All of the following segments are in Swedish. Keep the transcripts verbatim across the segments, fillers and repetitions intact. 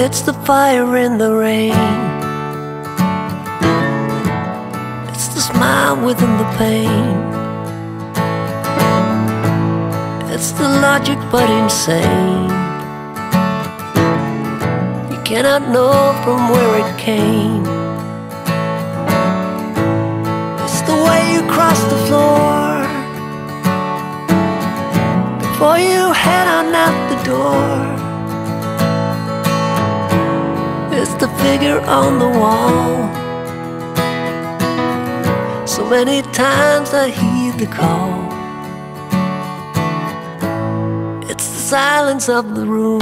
It's the fire in the rain. It's the smile within the pain. It's the logic but insane. You cannot know from where it came. It's the way you cross the floor before you head on out the door. It's the figure on the wall. So many times I heed the call. It's the silence of the room,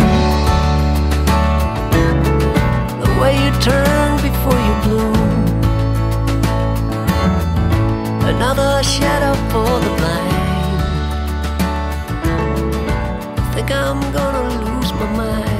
the way you turn before you bloom. Another shadow for the blind. I think I'm gonna lose my mind.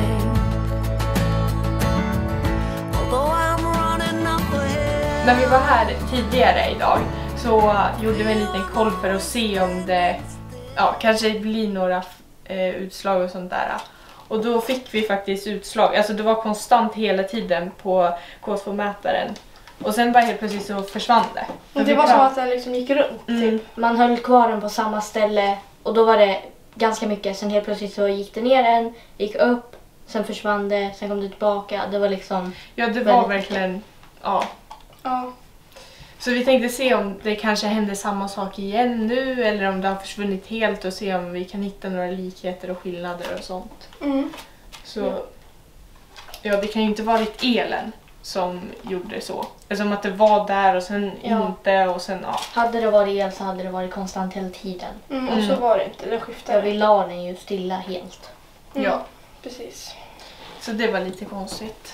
När vi var här tidigare idag så gjorde vi en liten koll för att se om det ja, kanske blir några eh, utslag och sånt där. Och då fick vi faktiskt utslag. Alltså det var konstant hela tiden på K två-mätaren. Och sen bara helt plötsligt så försvann det. Och det var som att den liksom gick runt. Mm. Typ. Man höll kvar den på samma ställe och då var det ganska mycket. Sen helt plötsligt så gick det ner en, gick upp, sen försvann det, sen kom det tillbaka. Det var liksom... Ja, det var verkligen... Ja. Ja. Så vi tänkte se om det kanske händer samma sak igen nu eller om det har försvunnit helt och se om vi kan hitta några likheter och skillnader och sånt. Mm. Så ja, ja det kan ju inte varit elen som gjorde så. Alltså som att det var där och sen ja. inte och sen ja. Hade det varit el så hade det varit konstant hela tiden. Mm, och mm. så var det inte, det skiftade. Ja, vi la den ju stilla helt. Mm. Ja, precis. Så det var lite konstigt.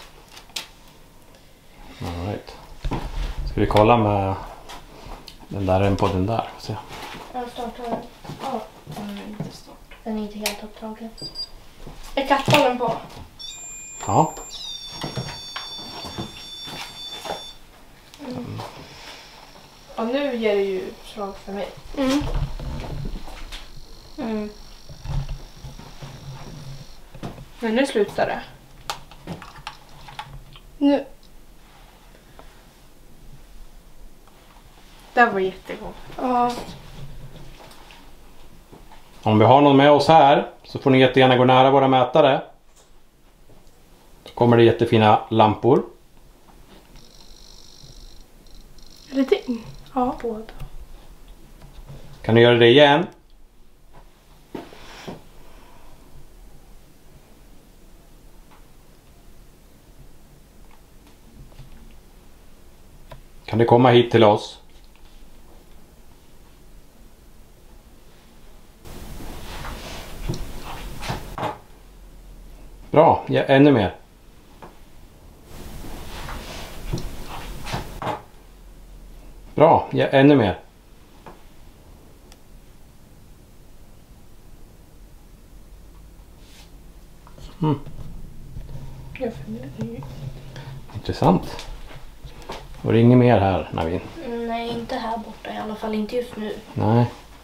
All right. Ska vi kolla med den där en på den där? Se. Jag startar den. Ja, den är inte start. Den är inte helt upptagen. Är kattbollen på? Ja. Mm. Och nu ger det ju utslag för mig. Mm. Mm. Men nu slutar det. Nu. Det var jättegott. Ja. Om vi har någon med oss här så får ni jättegärna gå nära våra mätare. Så kommer det jättefina lampor. Lite in. Ja, båda. Kan ni göra det igen? Kan ni komma hit till oss? Bra, ja, ännu mer. Bra, ja, ännu mer. Mm. Jag funderar. Intressant. Och det är inget mer här, Navin? Nej, inte här borta i alla fall, inte just nu. Nej.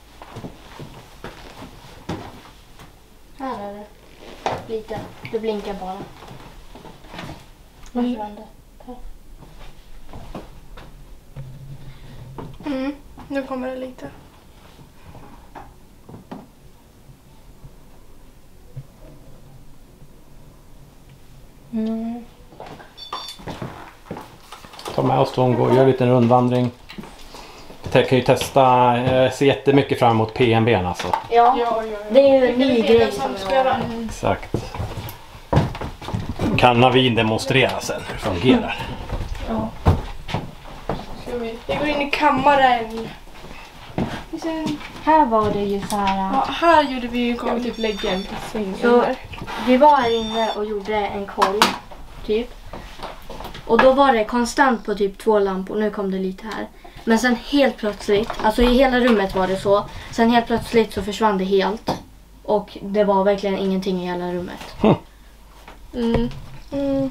Här är det. Lite. Det blinkar bara. Mm. Mm, nu kommer det lite. Mm. Ta med oss då och gå, gör en liten rundvandring. Jag kan ju testa, jag ser jättemycket fram emot P M B:n alltså. Ja, Ja, ja, ja. det är ju en Det ny är grej det som som vi ska har. göra. Exakt. Kan Navin demonstrera sen hur det fungerar? Ja. Ska vi? Vi går in i kammaren. Sen, Här var det ju så här. ja, här gjorde vi ju Ska vi golv. typ lägga en på sängen Så där? vi var här inne och gjorde en koll, typ. Och då var det konstant på typ två lampor. Nu kom det lite här. Men sen helt plötsligt, alltså i hela rummet var det så. Sen helt plötsligt så försvann det helt. Och det var verkligen ingenting i hela rummet. Hm. Mm. Mm.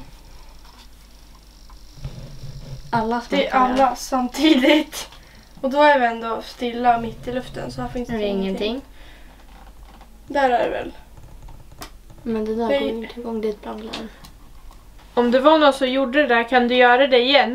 Alla Det är alla samtidigt. Och då är vi ändå stilla mitt i luften, så här finns Det det är ingenting. Där är det väl. Men det där Det- går inte igång, det är ett brandlarm. Om det var någon som gjorde det där, kan du göra det igen?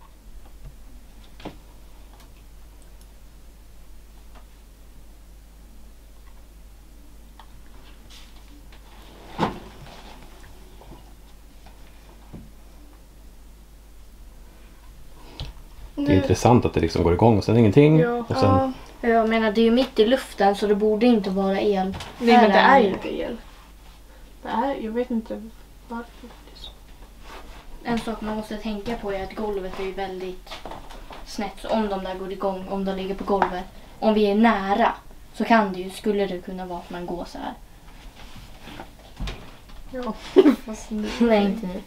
Det är intressant att det liksom går igång och sen ingenting. Ja. Och sen, Ja. Jag menar, det är ju mitt i luften så det borde inte vara el. Nej, Här men det är ju det. inte el. Det är, jag vet inte varför det är så. En sak man måste tänka på är att golvet är ju väldigt snett. Så om de där går igång, om de ligger på golvet, om vi är nära så kan det ju, skulle det kunna vara att man går så här. Ja, fast nu. Nej, inte nu.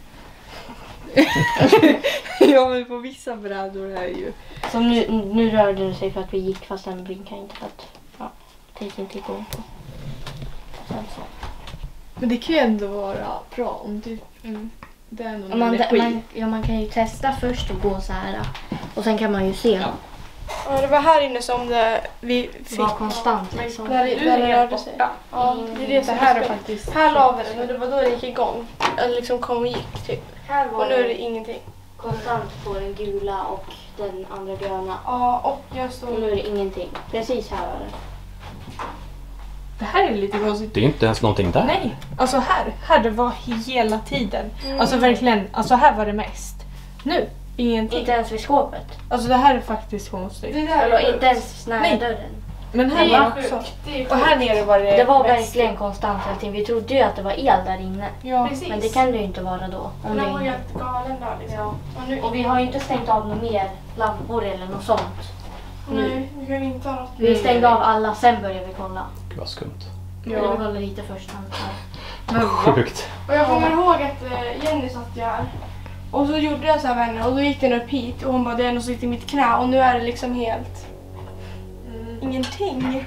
Ja, men på vissa brädor är ju... Så nu, nu rörde det sig för att vi gick fast den blinkar inte för att ja, det gick inte igång på. Sen så. Men det kan ju ändå vara bra om du... Mm, det är någon Ja, man, energi. man, ja, man kan ju testa först och gå så här och sen kan man ju se. Ja. Ja, det var här inne som det, vi fick. Var konstant liksom. Där, Nu där är det det rörde sig. borta. Ja, det är det Det som här är är spännande. faktiskt... Här la vi den och det var då det gick igång. Eller liksom kom och gick typ. Här Och var nu är det det ingenting. konstant på den gula och den andra gröna. Ja, och jag Och nu stod... är det ingenting. Precis här var det. Det här är lite konstigt. det är inte ens någonting där. Nej, alltså här, här det var hela tiden. Mm. Alltså verkligen, alltså här var det mest. Nu, ingenting. Inte ens vid skåpet. Alltså det här är faktiskt konstigt. Det där Eller är inte sjukt. ens nära Nej. dörren. Men Det här är var också. sjukt. Det är Och här sjukt. nere var det Det var mest. verkligen konstant allting. Vi trodde ju att det var el där inne. Ja, Precis. Men det kan det ju inte vara då. Om det Den var är inne. helt galen där liksom. Ja. Och nu, Och vi har ju inte stängt av några mer lampor eller något sånt. nej, vi kan inte ha något. Vi stängde av alla, sen började vi kolla. Gud vad skumt. Eller vi ja. kollade lite först. Ja. Men vad? Sjukt. Och jag kommer ihåg att eh, Jenny satt ju här. Och så gjorde jag så här vänner och då gick den upp hit och hon bara det är något som sitter i mitt knä och nu är det liksom helt Mm. ingenting.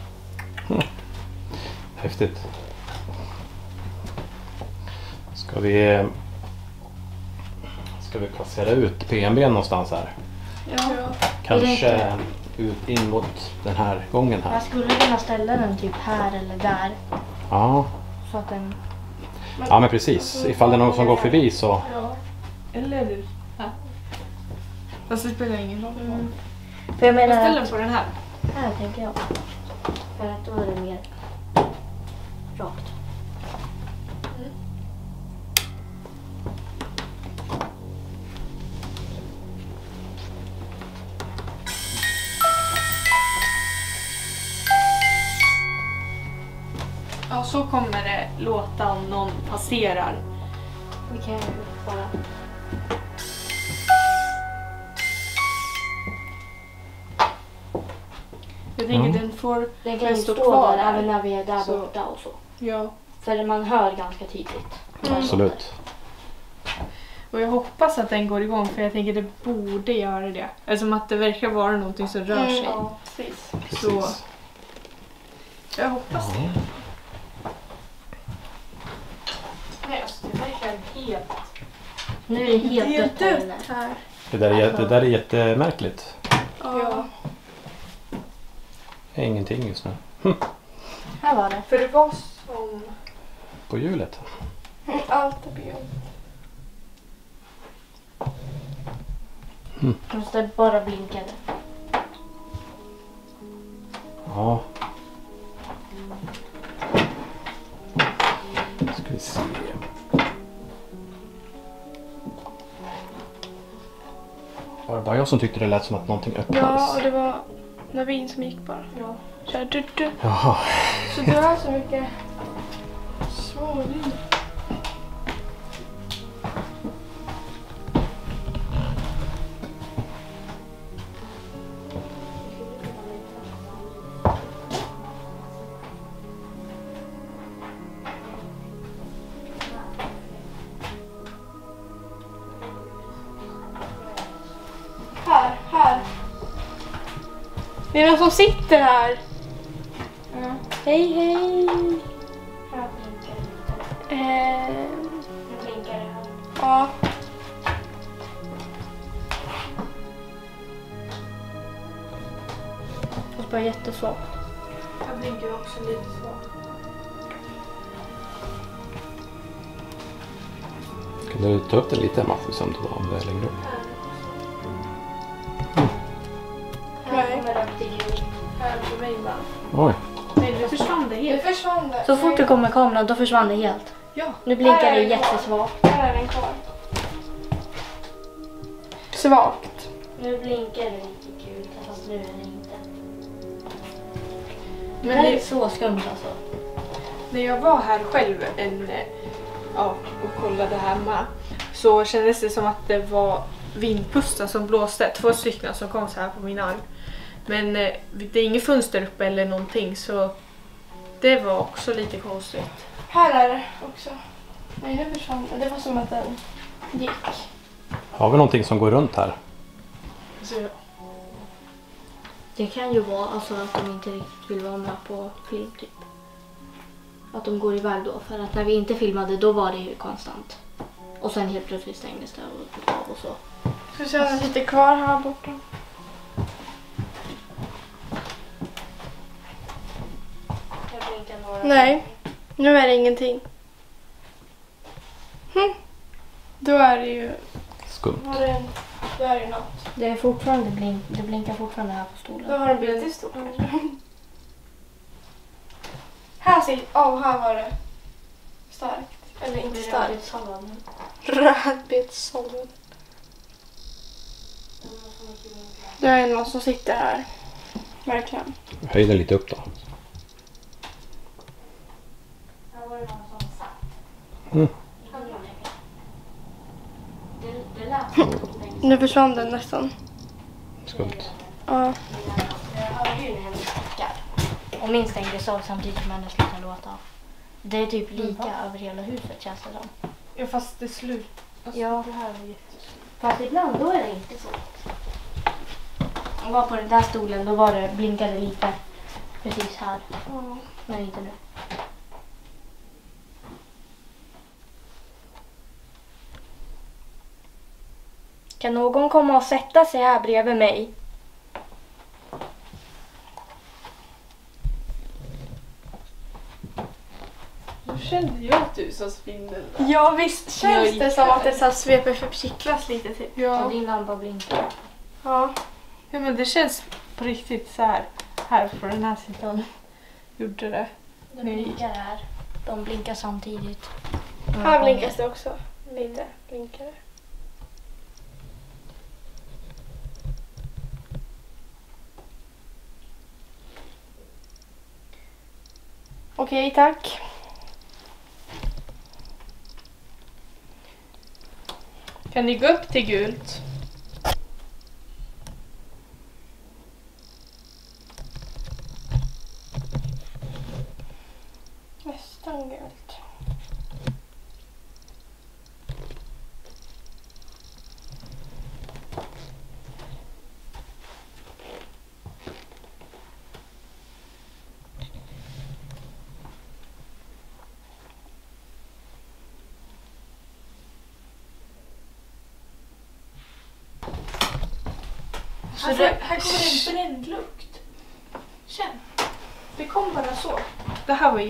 Häftigt. Ska vi... Ska vi placera ut P M B någonstans här? Ja. Kanske ut in mot den här gången här. Jag skulle kunna ställa den typ här eller där. Ja, Så att den... ja men precis. Ifall det är någon som går förbi så... Ja. Eller du. Här. Fast det spelar ingen roll. Mm. För jag Jag menar ställer att, den på den här. här tänker jag. För att då är det mer rakt. Ja, så kommer det låta om någon passerar. Vi kan ju bara... Jag tänker Ja. den får... Den kan ju stå stå kvar där där. även när vi är där Så. borta och så. Ja. För man hör ganska tydligt. Absolut. Och jag hoppas att den går igång för jag tänker det borde göra det. Eftersom att det verkar vara någonting som rör sig. Ja, precis. Så Precis. jag hoppas det. Ja. Nej, alltså det verkar helt... Nu är det helt Det är dött här inne. dött här. Det där, är, det där är jättemärkligt. Ja. Det är ingenting just nu. Här var det. För det var som På hjulet. allt är ben. Måste bara blinkade. Ja. Ska vi se. Var det bara jag som tyckte det lät som att någonting Ja, öppnades? och det var Navin som gick bara. Ja. Så här, du, du. Jaha. Så det är så mycket små ljud. Här, här. Det är någon som sitter här. Ja. Hej, hej. Här blinkar det. Eh, Nu blinkar det här. ja. Fast bara jättesvagt. Jag blinkar också lite så. Kan du ta upp den lite Mattis om du om det längre upp? Här kommer det upp till gul. Här på mig bara. Oj. Nej, det försvann det Det helt. försvann det. Så fort du kommer kameran då försvann det helt. Ja. Nu blinkar Här det är den kvar. jättesvagt. Här är den kvar. Svagt. Nu blinkar det lite gult fast nu är det inte. Det Men här är det, så skumt alltså. när jag var här själv en, eh, ja, och kollade hemma så kändes det som att det var vindpustar som blåste. Två stycken som kom så här på min arm. Men eh, det är inget fönster uppe eller någonting så det var också lite konstigt. Här är det också. Nej, nu försvann det. Det var som att den gick. Har vi någonting som går runt här? Så, Det kan ju vara alltså att de inte riktigt vill vara med på film typ. Att de går iväg då. För att när vi inte filmade då var det ju konstant. Och sen helt plötsligt stängdes det och, av och så. Ska vi se om den sitter kvar här borta. Nej, nu är det ingenting. Hm. Då är det ju... Skumt. Var det en, då är det något. Det är fortfarande blink, det blinkar fortfarande här på stolen. Då har den blivit stor kanske. Här sitter... Åh, oh, här var det starkt. Eller inte starkt. Rödbetssallad. Det är någon som sitter här. Verkligen. Höj den lite upp då. Här var det någon som satt. Mm. Det, det lät Nu försvann den nästan. Skumt. Ja. Jag hörde ju när hennes tackar. Och min stängdes av samtidigt som hennes slutade låta. Det är typ lika över hela huset känns det som. ja, fast det slut. Alltså, Ja. Det här är jätteslut. Fast ibland då är det inte så. Jag var på den där stolen, då var det, blinkade lite precis här. Ja. Men inte nu. Kan någon komma och sätta sig här bredvid mig? Nu kände jag att du sa spindel. Ja, visst Jag känns gick det som här. att det så här sveper för kittlas lite typ. Och Ja. din lampa blinkar. Ja. ja, men det känns på riktigt så här. Här på den här sidan. Gjorde det. De blinkar här. De blinkar samtidigt. Här blinkas det också. Lite blinkar det. Okej, tack. Kan ni gå upp till gult? Nästan gult. Så det, här kommer det en brännlukt. Känn. Det kom bara så. Det här var ju...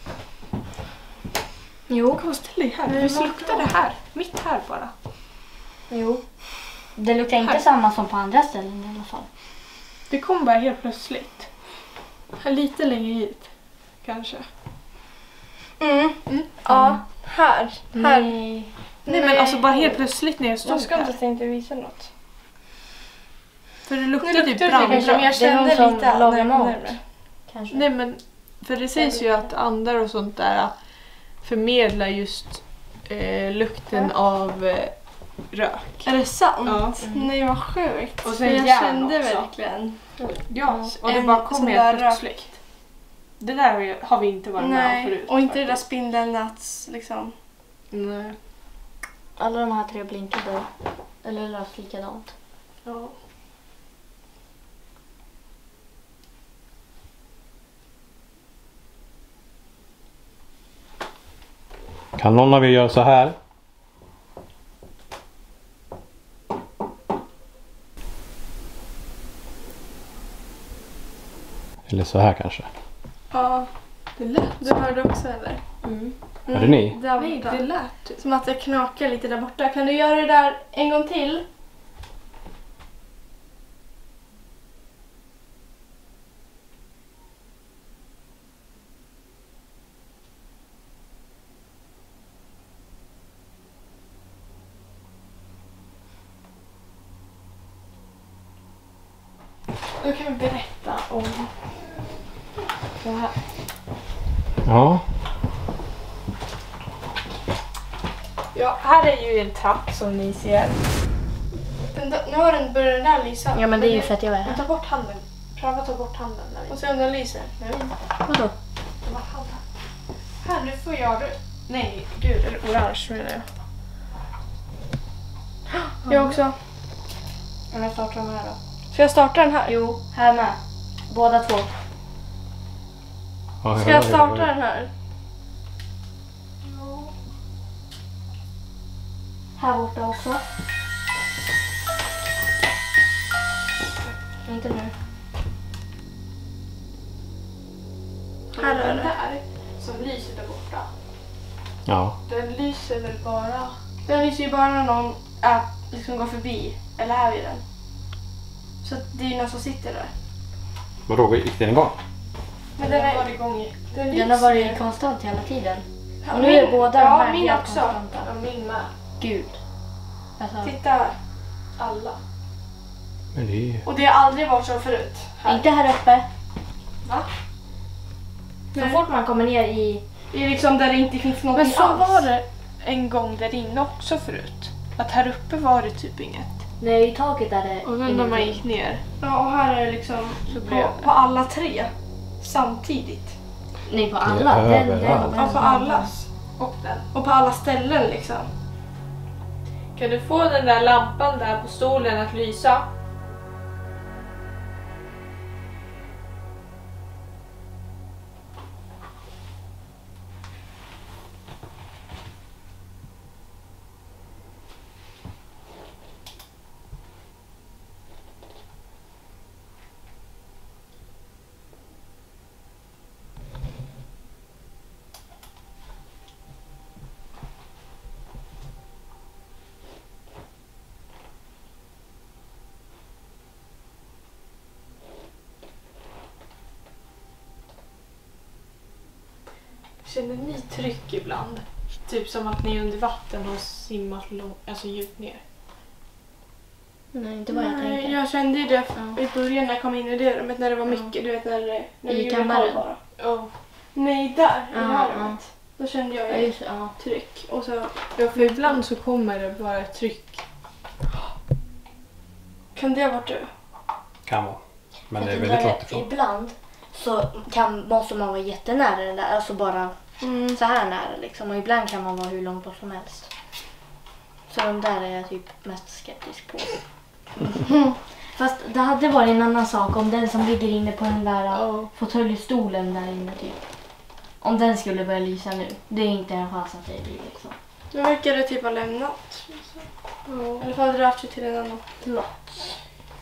Jo. Kom och ställ dig här. Visst luktar det här? Mitt här bara. Jo. Det luktar inte Här. samma som på andra ställen i alla fall. Det kom bara helt plötsligt. Här lite längre hit. Kanske. Mm. Mm. Ja, här. Här. Nej. Nej, men alltså bara helt plötsligt när jag Jag stod ska inte här. tänkte visa något. För det luktade Nu typ luktar det brand. kanske, men jag Det är någon kände som lite lagar närmare, mat. närmare. Kanske. Nej, men för det sägs ju att andar och sånt där förmedlar just eh, lukten av eh, rök. Är det sant? Ja. Nej, vad sjukt. Och sen För jag järn kände också. verkligen. Ja, och det En bara kom sån helt där plötsligt. Det där har vi- har vi inte varit med om Nej, förut. och inte det där faktiskt. spindelnats liksom. Nej. Alla de här tre blinkade. Eller löst likadant. Ja. Kan någon av er göra så här? Eller så här kanske. Ja. Det lät. Du hörde också eller? Mm. Hörde ni? Där Nej, borta. det lät typ. Som att det knakar lite där borta. Kan du göra det där en gång till? Då kan vi berätta om det här. Ja. Ja, här är ju en trapp som ni ser. Den där, nu har den börjat den där lysa. Ja men det är ju för att jag är Men här. ta bort handen. Pröva ta bort handen. När vi... Och se om den lyser. Nu. Vadå? Ta bort handen. Här, nu får jag rött. Nej, gud. Eller orange menar jag. Jag också. Om jag startar de här då? Ska jag starta den här? Jo, här med. Båda två. Ja, Ska jag starta den här? Här borta också. Inte nu. Här är Den det. där som lyser där borta. Ja. Den lyser väl bara... Den lyser ju bara när någon är, liksom går förbi. Eller här vid den. Så att det är ju någon som sitter där. Vadå, gick den igång? Men Den den har är... varit igång i... Den, Den har varit konstant hela tiden. Ja, Och nu är båda de Ja, här min helt också. konstanta. Ja, min med. Gud. Alltså, Titta. Alla. Men det är ju... Och det har aldrig varit så förut. Här. inte här uppe. Va? Så Nej. fort man kommer ner i... Det är liksom där det inte finns något Men så alls. var det en gång där inne också förut. Att här uppe var det typ inget. Nej, i taket är det... Och sen när man gick ner Ja, och här är det liksom så blev på, det. på alla tre. Samtidigt. Nej, på Det är alla. Den, den, överallt. den, Ja, på den. allas. Och den. Och på alla ställen liksom. Kan du få den där lampan där på stolen att lysa? Känner ni tryck ibland? Typ som att ni är under vatten och simmat långt, alltså djupt ner. Nej, inte vad jag Nej, tänker. jag kände ju det Ja. i början när jag kom in i det rummet när det var mycket, du vet när, det- när I vi gjorde kammaren? koll bara. Oh. Nej, där i Ja, det här ja. rummet. Då kände jag Ja, ju just, ja. tryck. Och så, Ja, för ibland så kommer det bara ett tryck. kan det ha varit du? Kan vara. Men det är Jag väldigt tror långt att ifrån. Ibland så kan, måste man vara jättenära den där, alltså bara Mm. så här nära liksom. Och ibland kan man vara hur långt bort som helst. Så de där är jag typ mest skeptisk på. Fast det hade varit en annan sak om den som ligger inne på den där Ja. fåtöljstolen där inne typ. Om den skulle börja lysa nu. Det är inte en chans att det blir liksom. Nu verkar det typ ha lämnat. I alla fall rört sig till en annan plats.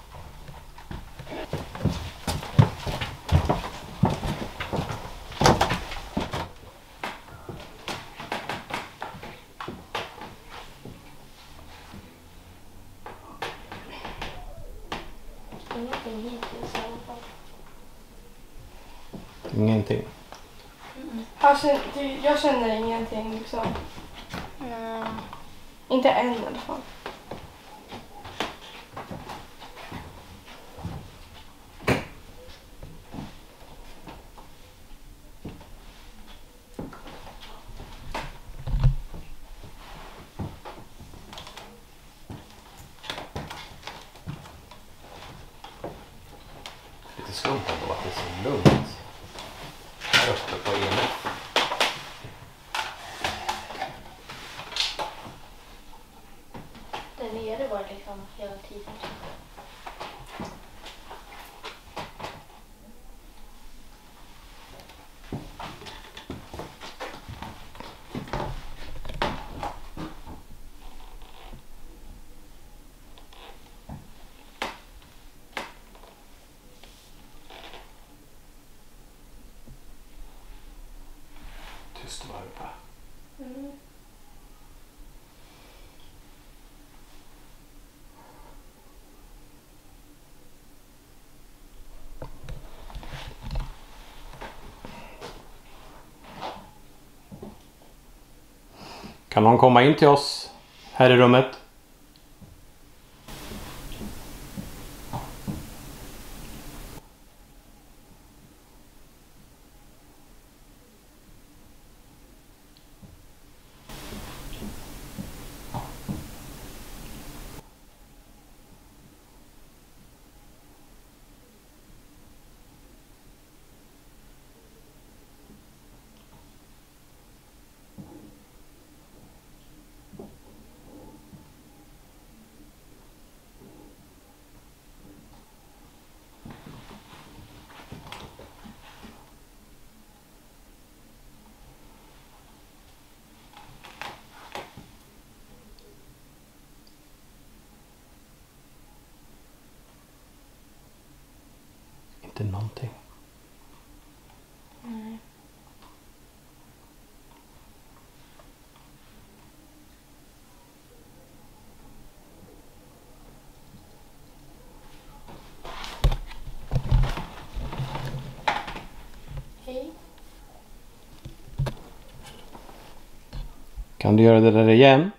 Ingenting. Jag känner, jag känner ingenting liksom. Mm. Inte än i alla fall. Lite skumt ändå att det är så lugnt här uppe på E M F. Där nere var det liksom hela tiden. tyst var uppe. Mm. Kan någon komma in till oss här i rummet? Inte någonting. Nej. Hej. Kan du göra det där igen?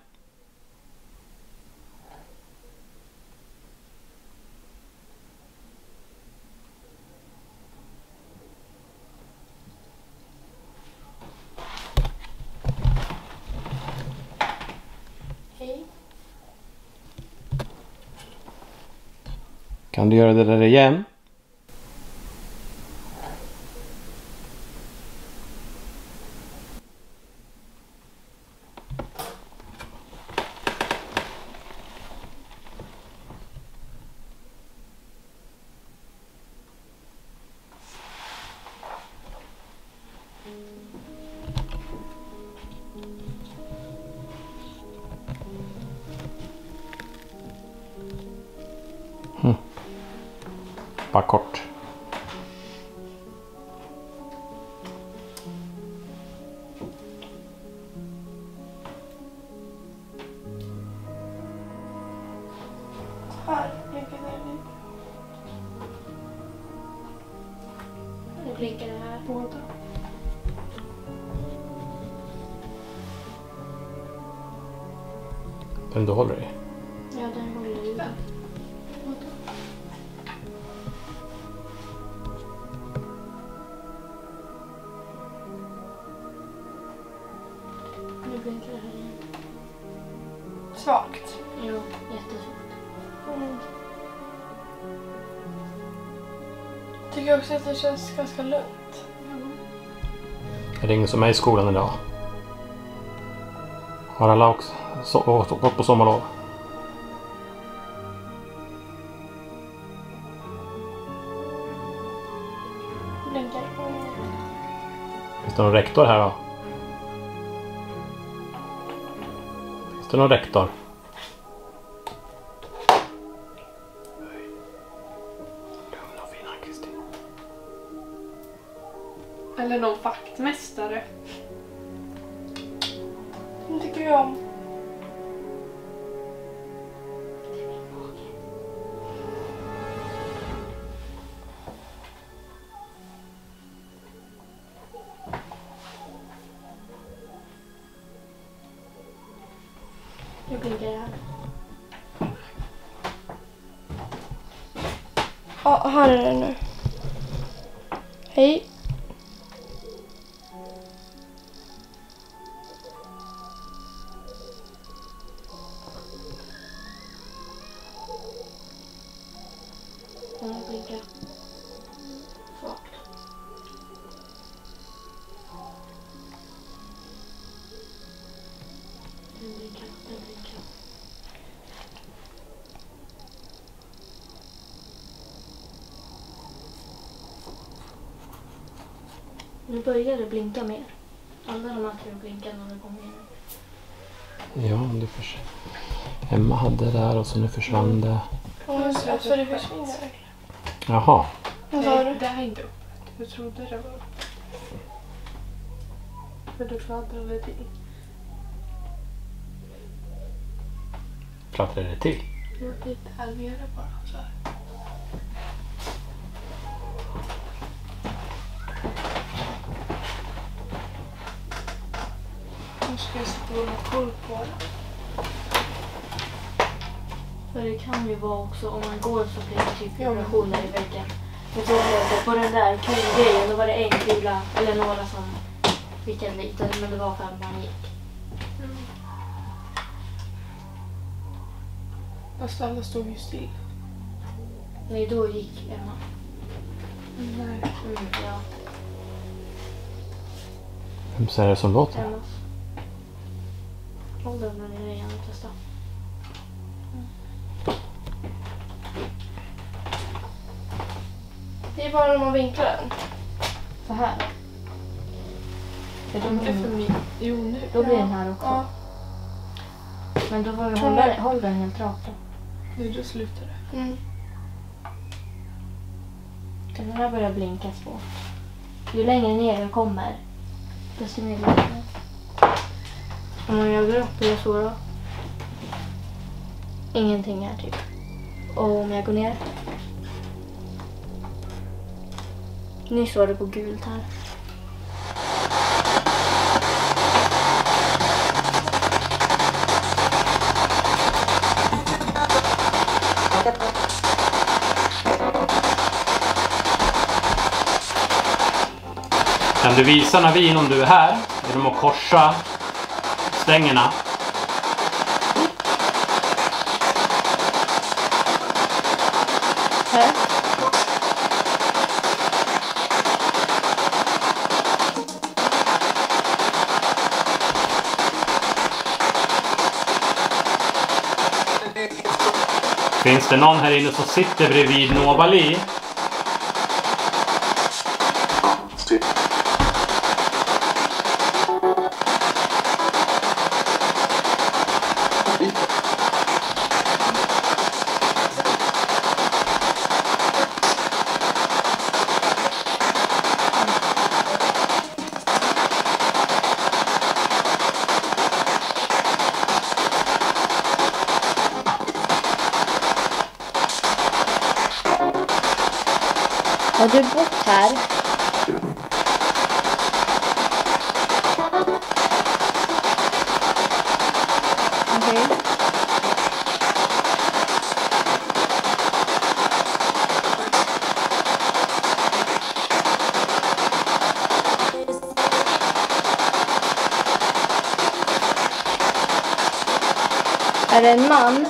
Hej. Kan du göra det där igen? Hmm. Bara kort. Här, vilket är det? Nu blinkar det här. Båda. Den du håller i. Ja, den håller i. Nu blinkar det här igen. Svagt. Jo, jättesvagt. Mm. Tycker också att det känns ganska lugnt. Är det ingen som är i skolan idag? Har alla också så, gått på sommarlov? Blinkar. Mm. Finns det någon rektor här då? Finns det någon rektor? Lugn och fin, Kristin. Eller någon vaktmästare. Det tycker jag om. Nu blinkar det här. Ja, här är den nu. Hej. Nu blinkar svagt. Den blinkar, den blinkar. Nu börjar det blinka mer. Alla de här tre blinkar några gånger nu. Ja, det förs... Emma hade det där och så nu försvann det. Alltså det försvinner. Jaha. Vad sa Nej, du? det här är inte öppet. Jag trodde det var. För det fladdrade till. Fladdrar det till? Lite här nere bara så här. Nu ska jag sätta och ha koll på det. För det kan ju vara också om man går så blir det typ Ja, men- vibrationer i väggen. Men så var det på den där kulgrejen, då var det en kula eller några som fick en liten, men det var för att man gick. Fast alla stod ju still. Nej, då gick Emma. Nej. Mm, ja, Vem är det som låter? Emmas. Håll den där nere igen och testa. Det är bara när man vinklar den. Så här. För då, Det är för mig. Jo, nu. då blir den här också. Ja, Men då får vi hålla, hålla den helt rakt då. nu då slutar det. Mm. Den här börjar blinkas på. Ju längre ner den kommer, desto mer blinkar den. Om man gör upp eller så då. Ingenting här typ. Och om jag går ner. Nyss var det på gult här. Kan du visa Navin om du är här? Genom att korsa stängerna. Här. Finns det någon här inne som sitter bredvid Novali? Har du bott här? Okej. Är det en man?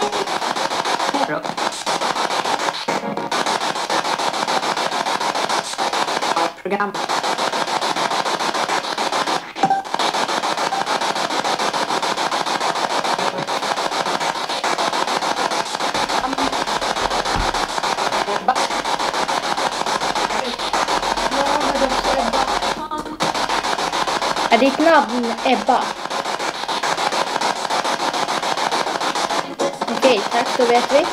Program. Är ditt namn Ebba? Okej, tack, då vet vi.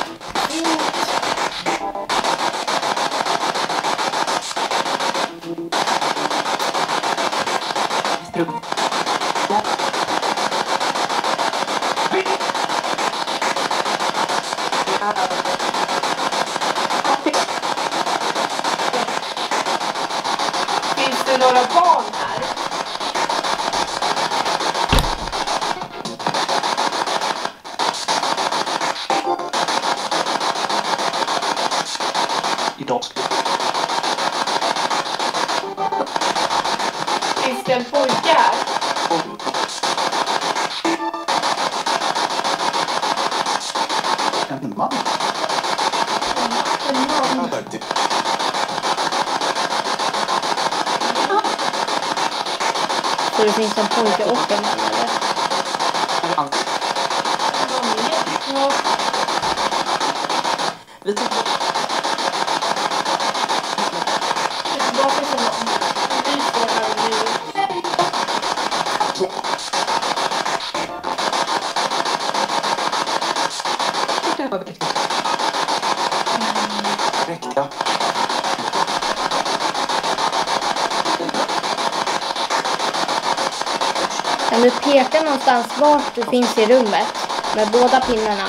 Finns det några barn här? Idag. Finns det en pojke här? En man. Så det finns en pojke och en man, eller? Vi tittar. Tillbaka till någon. Vi står här och nu. Räcka. Kan du peka någonstans vart du finns i rummet med båda pinnarna?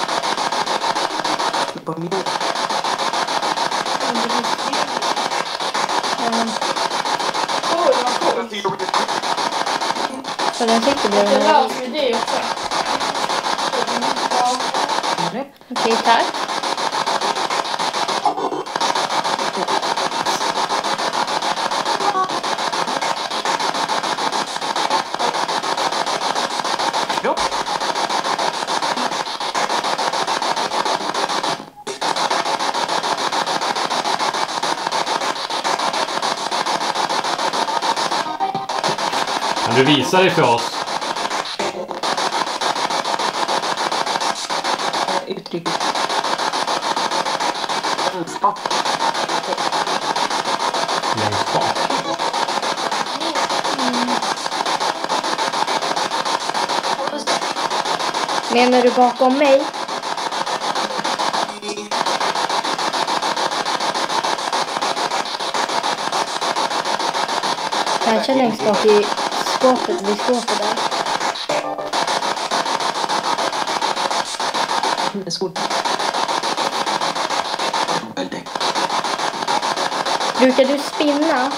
På min... Mm. Oj, vad coolt. Så den sitter Det bredvid. löser vi det också. Ja. Okej, tack. Kan du visa dig för oss? Uttryck. Längst bak. Längst bak. Menar du bakom mig? Kanske längst bak i skåpet, vid skåpet där. Brukar du spinna?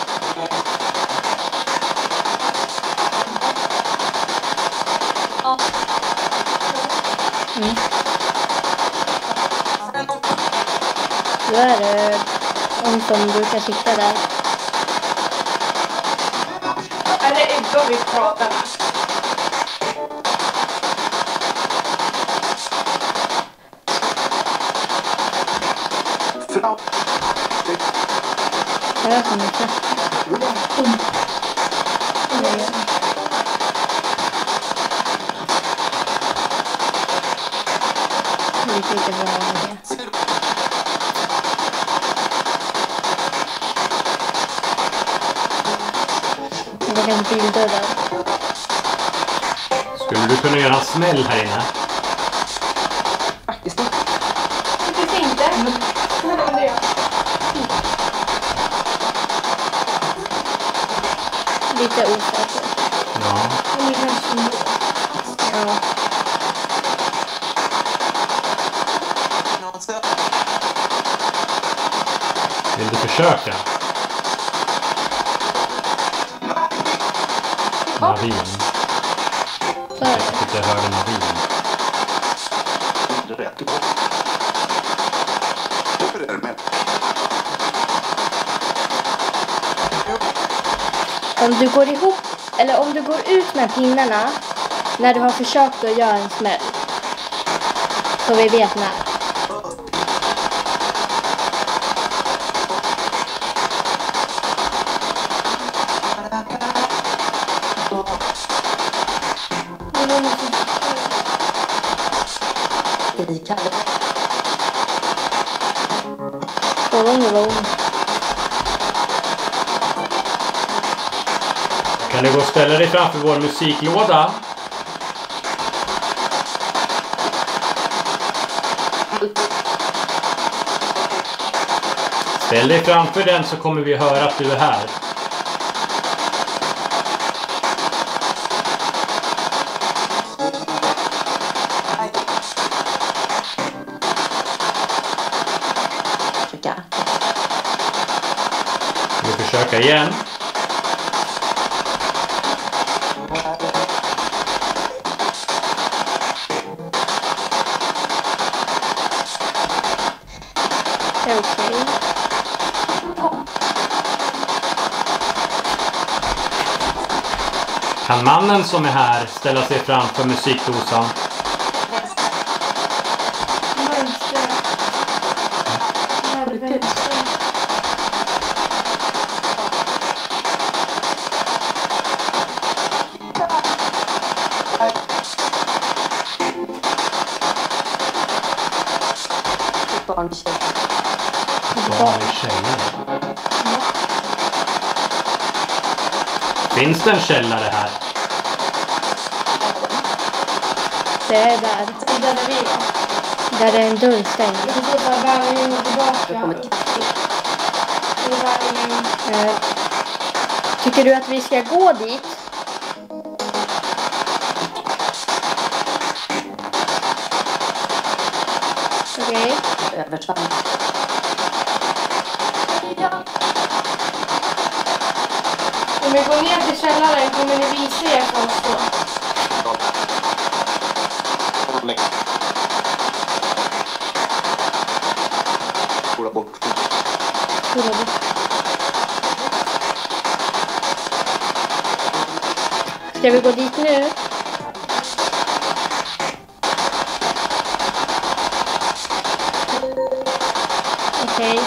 Mm. Då är det någon som brukar sitta där. Är det Ebba vi pratar med? Jag vet inte. Det gick lite bra med det. Det kan bilda där. Skulle du kunna göra en smäll här inne? Faktiskt. Faktiskt inte. Men det är Lite osäker. Ja. Ja. Vill du försöka? Navin. Så är det. Jag tyckte jag hörde Navin. Om du går ihop, eller om du går ut med pinnarna när du har försökt att göra en smäll. Så vi vet när. Så lång och lång. Kan du gå och ställa dig framför vår musiklåda? Ställ dig framför den så kommer vi höra att du är här. Vi försöker igen. Det är okej. Kan mannen som är här ställa sig framför musikdosan? Barn i källare. Finns det en källare här? Det är där. där är vi då. Där är en dörr stängd. Vi får ta vägen och tillbaka. Det är vägen. Eh, Tycker du att vi ska gå dit? Okej. Om vi går ner till källaren kommer ni visa er för oss då. Spola bort. Ska vi gå dit nu? Okej.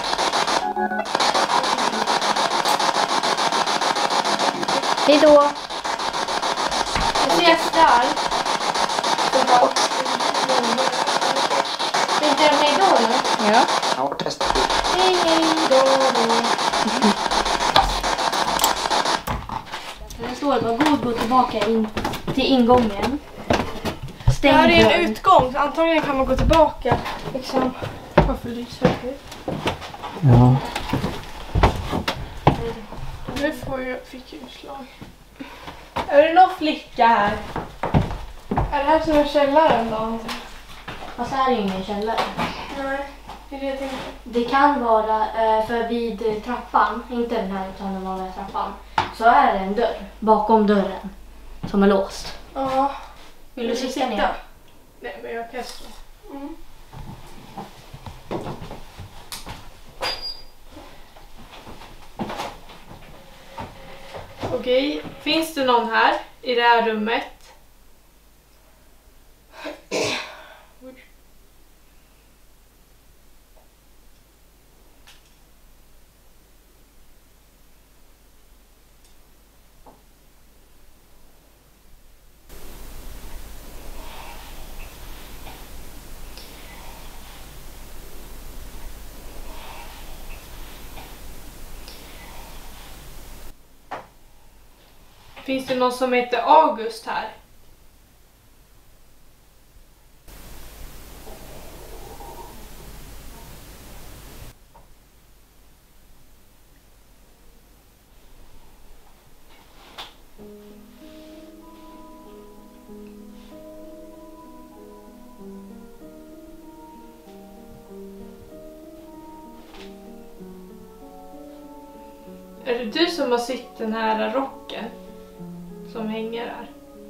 Hej då. Vi ses där. Tänkte jag hej då nu? Ja. Hej hej då då. Det står bara god gå tillbaka in till ingången. Stäng Det här är en dörren. utgång, så antagligen kan man gå tillbaka. Liksom. Varför lyser det? Ja. Nu får jag, fick jag utslag. Är det någon flicka här? Är det här som är källaren då? Fast här är ingen källare. Nej, det är det jag tänkte. Det kan vara eh, för vid eh, trappan, inte den här utan den vanliga trappan, så är det en dörr bakom dörren som är låst. Ja. Vill du sitta ner? Nej, men jag kan stå. Mm. Okej, finns det någon här i det här rummet? Finns det någon som heter August här? Är det du som har sytt den här rocken som hänger här?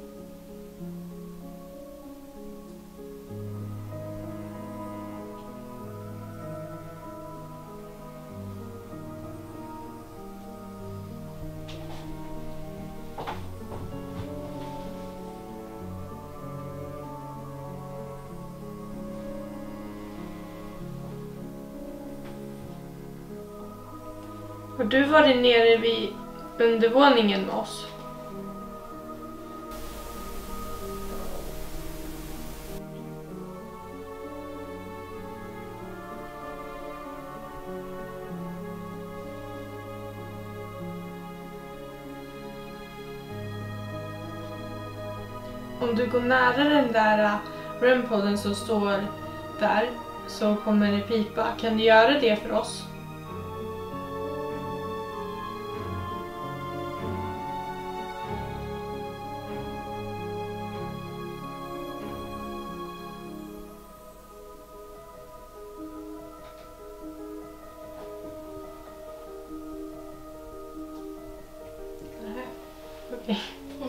Har du varit nere vid undervåningen med oss? Om du går nära den där REM-podden som står där så kommer det pipa. Kan du göra det för oss? Nej, okej.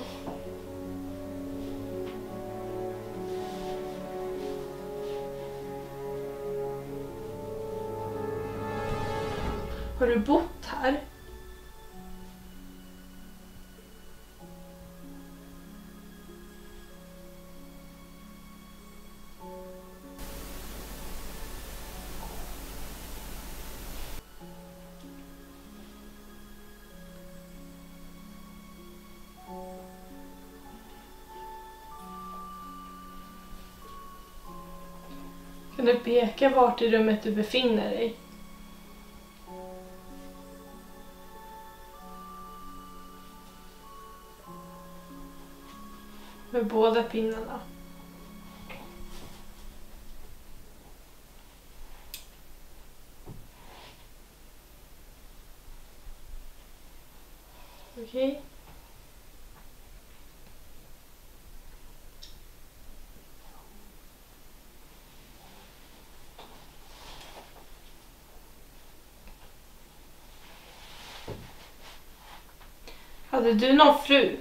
Har du bott här? Kan du peka vart i rummet du befinner dig? Med båda pinnarna. Okej. Hade du någon fru?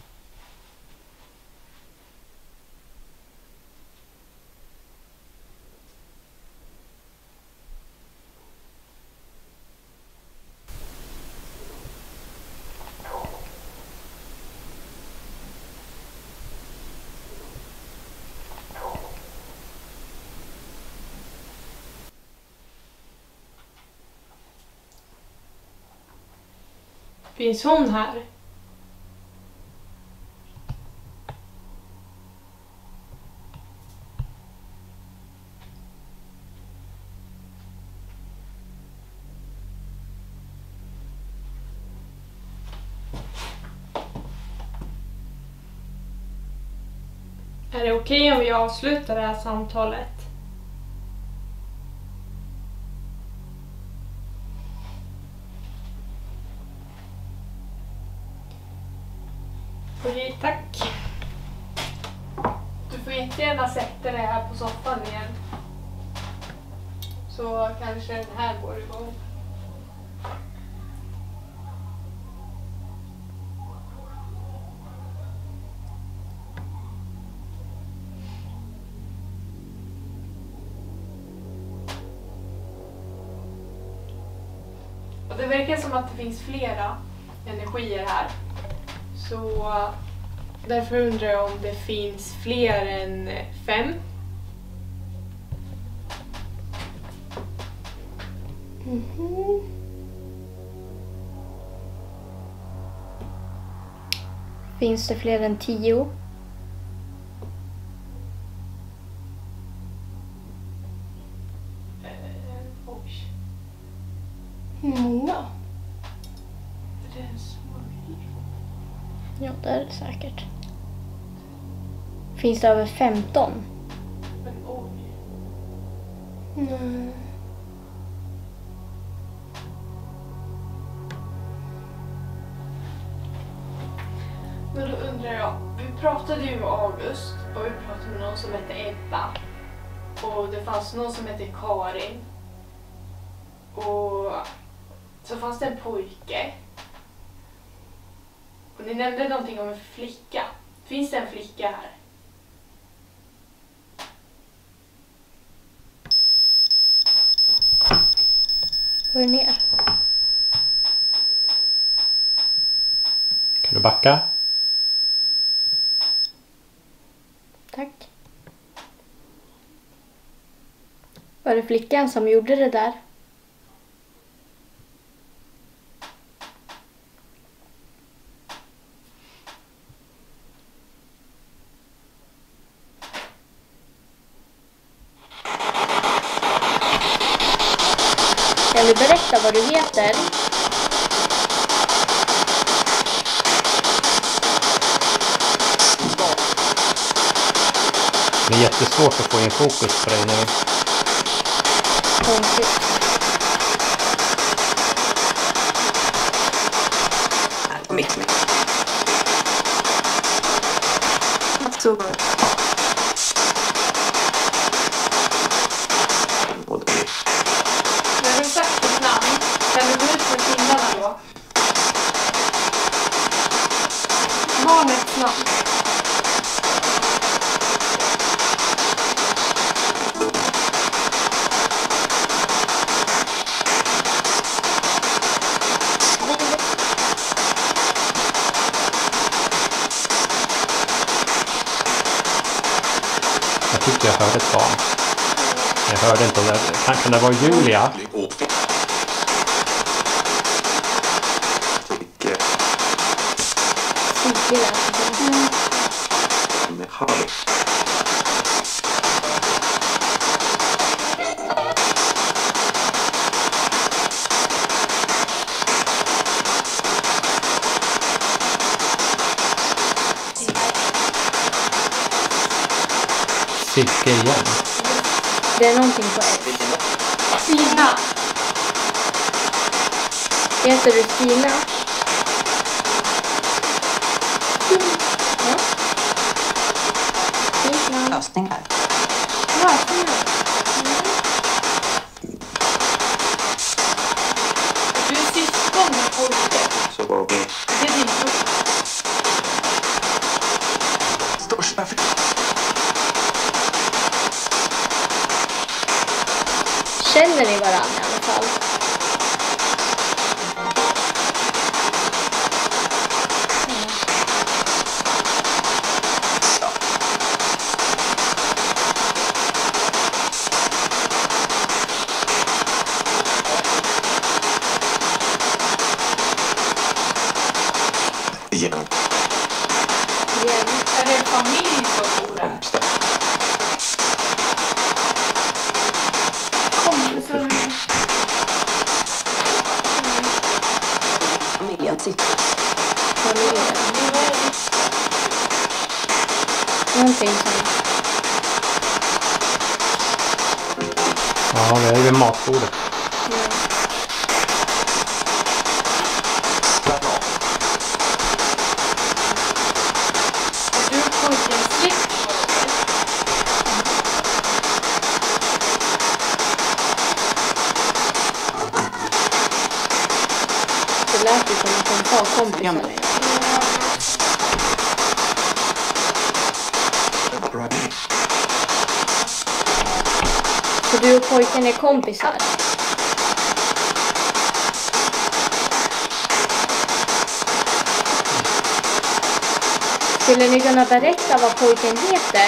Finns hon här? Är det okej om vi avslutar det här samtalet? Okej, tack. Du får jättegärna sätta dig här på soffan igen. Så kanske den här går igång. Och det verkar som att det finns flera energier här. Så därför undrar jag om det finns fler än fem. Mhm. Finns det fler än tio? Eh, oj. Hur många? Det är så många. Ja, det är det säkert. Finns det över femton? Men oj. Nej. Men då undrar jag, vi pratade ju med August och vi pratade med någon som hette Ebba. Och det fanns någon som hette Karin. Och så fanns det en pojke. Och ni nämnde någonting om en flicka. Finns det en flicka här? Går det ner? Kan du backa? Tack. Var det flickan som gjorde det där? Kan du berätta vad du heter? Det är jättesvårt att få in fokus på dig nu. Konstigt. Här på mitt mitt. Så bra. Både mitt. När du sagt ditt namn, kan du gå ut med killarna då? Barnets namn. Jag tyckte jag hörde ett barn. Jag hörde inte om det. Kan, kan det vara Julia? Icke. Sigge lät det. Med halv. Sigge igen. Det är någonting på F. Stina! Heter du Stina? Ja. Fint namn. Lösningar. Du är syskon med pojke. Så var vi. Det är din pojke. känner ni varandra i alla fall? Igen. Igen. Är det familj som bor där? Kompisar. Kompisar. Familjen sitter. Familjen. Någonting sånt. Ja, vi är ju vid matbordet. Du får inte en slick på dig. Det lät ju som att de sa kompisar. Så du och pojken är kompisar? Skulle ni kunna berätta vad pojken heter?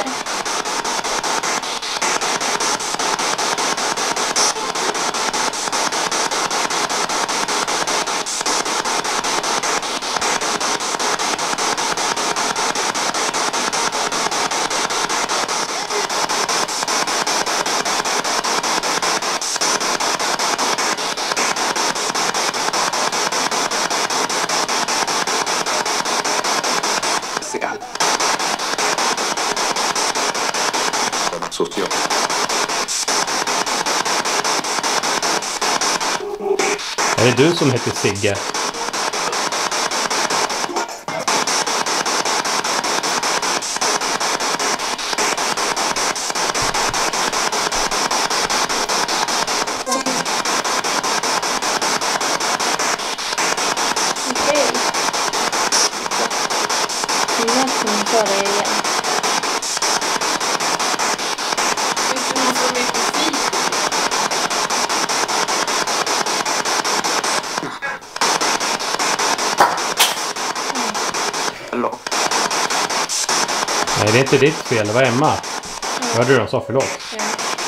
Social. Är det du som heter Sigge? Okej. Det lät som att ta det igen. Finns det någon som heter Stig? Hallå. Nej, det är inte ditt fel. Det var Emma. Hörde du de sa förlåt? Ja.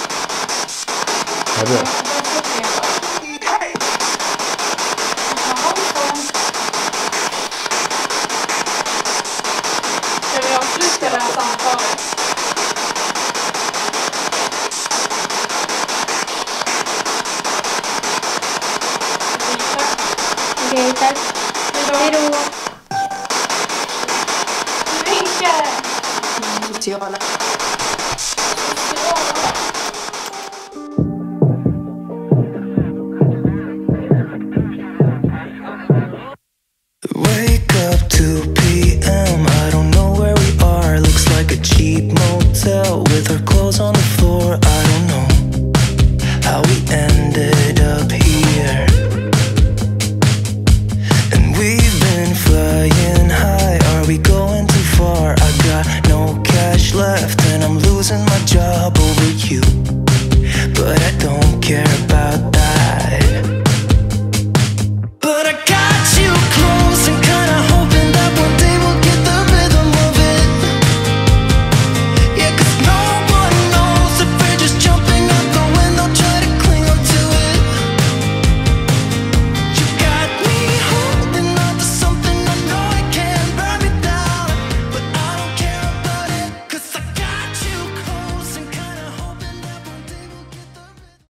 Hörde du? Ska vi avsluta det här samtalet? Okej, tack. Hej då. Vinkar! Sociala. Wake up two p m I don't know where we are. Looks like a cheap motel with our clothes on the floor. I don't know how we ended up here. And we've been flying high. Are we going too far? I got no cash left and I'm losing my job over you. But I don't care about